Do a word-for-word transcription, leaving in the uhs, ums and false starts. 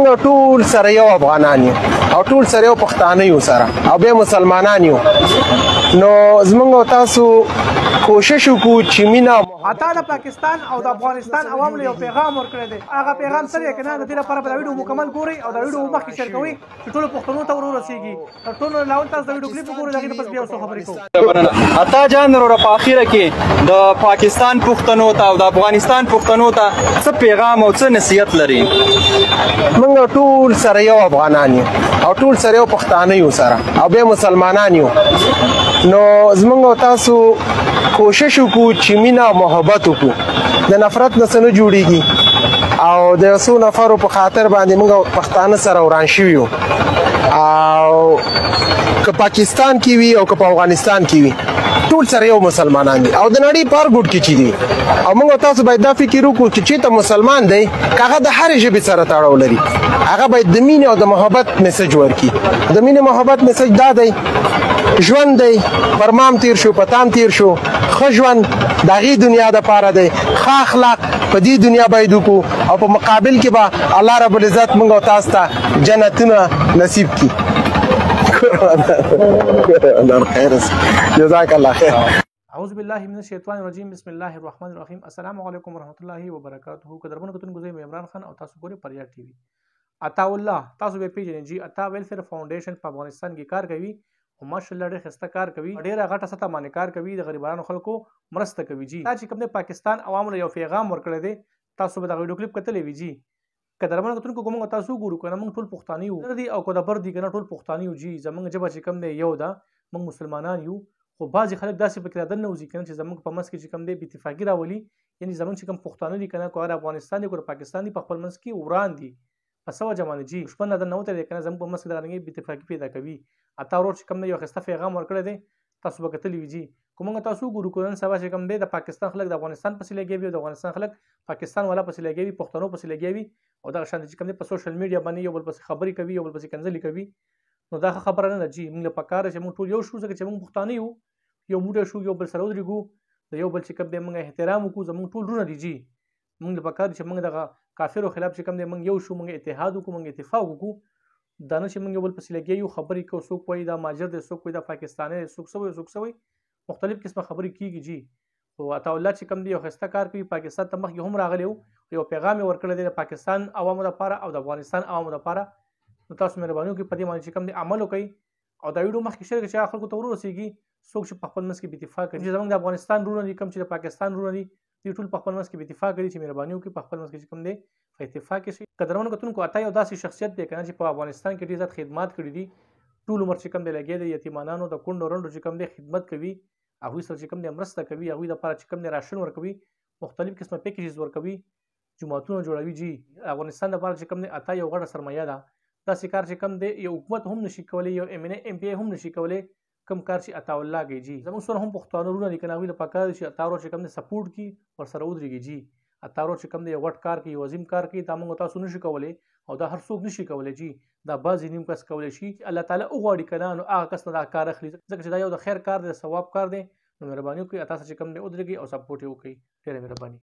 موږ ټول سره یو افغانان یو او ټول سره یو پښتانه یو سره او بیا مسلمانان یو نو زمونږ او تاسو کوشش وکړو چې مینه اتا د پاکستان او د افغانستان عوام له یو پیغام ورکړی دی. هغه پیغام سره کنه د دې لپاره په ویډیو مکمل ګوري او د ویډیو مخکې شیر کوي چې ټول پښتنو ته ور ورسیږي. تر ټولو لاول تاسو د ویډیو کلیپ وګورئ دغه پس بیا اوسه خبرې کوو. اتا جان ورو په اخیره کې د پاکستان پښتنو ته او د افغانستان پښتنو ته څه پیغام او څه نصیحت لري؟ موږ ټول سره یو افغانان یو او ټول سره یو پښتانه یو سره او بیا مسلمانان یو نو زمونږ او تاسو کوشش وکړو چې مینه او محبت وکړو د نفرت نه څه نه جوړیږي او د څو نفرو په خاطر باندې موږ پښتانه سره وران شوي یو او که پاکستان کې وي او که په افغانستان کې وي ټول سره یو مسلمانان دي او د نړۍ په هر ګوټ کې چې دي او موږ تاسو باید دا فکر وکړو چې چېرته مسلمان دی که هغه د هرې ژبې سره تړاو لري هغه باید د مینې او د محبت میسج ورکړي. د مینې محبت میسج دا دی ژوند دی پر مام تیر شو په تام تیر شو ښه ژوند د هغې دنیا دپاره دی ښه اخلاق په دې دنیا باید وکړو او په مقابل کې به الله رب العزت موږ او تاسو ته جنتونه نصیب کړي. جزاک الله خیر. اعوذ بالله من الشیطان الرجیم بسم الله الرحمن الرحیم. السلام علیکم ورحمۃ اللہ وبرکاتہ. قدرمن کتون گزے عمران خان او تاسو ګورئ پریا ټي وي. عطا الله تاسو به پیژنئ جی عطا ویلفیر فاونډیشن په افغانستان کې کار کوي او ماشاءالله ډېر ښایسته کار کوي ډېره غټه سطح باندې کار کوي د غریبانو خلکو مرسته کوي جی. دا چې کوم د پاکستان عوامو یو پیغام ورکړی دی تاسو به دا ویډیو کلیپ کتلی وي جی. قدرمن کتونکو کوم تاسو ګورو کنه موږ ټول پښتانه یو دي او کو د بر دي کنه ټول پښتانه یو جی. زمونږ جبه چې کوم دی یو دا موږ مسلمانان یو خو بعضې خلک داسې فکر دن نه وځي کنه چې زمونږ په منځ کې چې کوم دی بې اتفاقي راولي یعنی زمونږ چې کوم پښتانه دي کنه کو افغانستان دي کو پاکستان دي په خپل منځ کې وران دي په څه وجه باندې جی دښمن نه نه وتلی کنه زموږ په منځ کې دغه رنګې بې اتفاقي پیدا کوي. اتا ورور چې کوم دی یو ښایسته پیغام ورکړی دی تاسو به کتلی وي جی. که موږ تاسو ګورو که نن سبا چې کوم دی د پاکستان خلک د افغانستان پسې لګیا وي او د افغانستان خلک پاکستان والا پسې لګیا وي پښتنو پسې لګیا وي او دغه شان چې کوم دی په سوشل میډیا باندې یو بل پسې خبرې کوي یو بل پسې کنځلې کوي نو دا ښه خبره نه ده جی. موږ له پکار چې موږ ټول یو شو ځکه چې موږ پښتانه یو یو موټی شو یو بل سره ودرېږو د یو بل چې کوم دی موږ احترام وکړو زموږ ټول وروڼه دي جی. موږ له پکار چې موږ دغه کافرو خلاف چې کوم دی موږ یو شو موږ اتحاد وکړو موږ اتفاق وکړو دا نه چې موږ یو بل پسې لګیا یو خبرې کوو څوک وایي دا مهاجر دی څوک وایي دا پاکستانی دی څوک څه وایي څوک څه وایي مختلف قسمه خبرې کیږي جی. خو عطا الله چې کوم دی یو ښایسته کار کوي پاکستان ته مخکې هم راغلی و یو پیغام یې ورکړی دی د پاکستان عوامو دپاره او د افغانستان عوامو دپاره نو تاسو مهرباني وکړئ په دې باندې چې کوم دی عمل وکړئ او دا ویډیو مخکې شیر کړئ چې هغه خلکو ته ور ورسېږي څوک چې په خپل منځ کې بې اتفاقه دي چې زموږ د افغانستان وروڼه دي کوم چې د پاکستان وروڼه دي دوی ټول په خپل منځ کې بې اتفاقه دي چې مهرباني وکړي په خپل منځ کې چې کوم دی په اتفاق کې شي. قدرمنو کتونکو عطا یو داسې شخصیت دی که نه چې په افغانستان کې ډېر زیات خدمات کړي دي ټول عمر چې کوم دی لګیا دی یتیمانانو د کونډو رنډو چې کوم دی خدمت کوي هغوی سره چې کوم دی مرسته کوي هغوی دپاره چې کوم دی راشن ورکوي مختلف قسمه پیکیجز ورکوي جوماتونه جوړوي جی. افغانستان دپاره چې کوم دی عطا یو غټه سرمایه ده داسې کار چې کوم دی یو حکومت هم نشي کولی یو ایم ایم پی هم نشي کولی کوم کار چې عطا الله کوي جی. زموږ سره هم پښتانه وروڼه دي که نه هغوی له پکار دي چې عطا ورور چې کوم دی سپورټ کړي ورسره ودرېږي جی. عطا ورور چې کوم دی یو غټ کار کوي یو عظیم کار کوي دا موږ تاسو نشو کولی او دا هر څوک نشي کولی جی. دا بعضې نیم کس کولی شي الله تعالی وغواړي که نه نو هغه کس نه دا کار اخلي ځکه چې دا یو د خیر کار دی د ثواب کار دی نو مهرباني وکړئ عطا سره چې کوم دی ودرېږئ او سپورټ یې وکړئ. ډېره مهرباني.